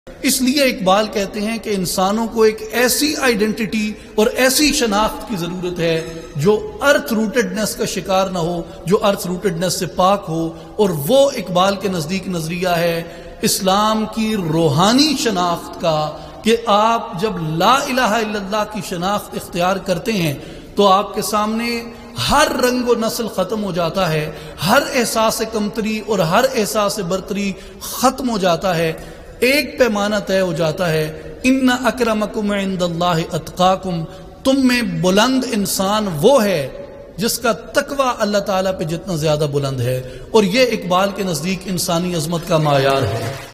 इसलिए इकबाल कहते हैं कि इंसानों को एक ऐसी आइडेंटिटी और ऐसी शनाख्त की जरूरत है जो अर्थ रूटेडनेस का शिकार ना हो, जो अर्थ रूटेडनेस से पाक हो। और वो इकबाल के नजदीक नजरिया है इस्लाम की रूहानी शनाख्त का कि आप जब ला इलाहा इल्लल्लाह की शनाख्त इख्तियार करते हैं तो आपके सामने हर रंग व नस्ल खत्म हो जाता है, हर एहसास कमतरी और हर एहसास बरतरी खत्म हो जाता है। एक पैमाना तय हो जाता है, इन्ना अक्रमकुम इंदल्लाहि अत्काकुम, तुम में बुलंद इंसान वो है जिसका तकवा अल्लाह ताला पे जितना ज्यादा बुलंद है। और ये इकबाल के नजदीक इंसानी अजमत का मायार है।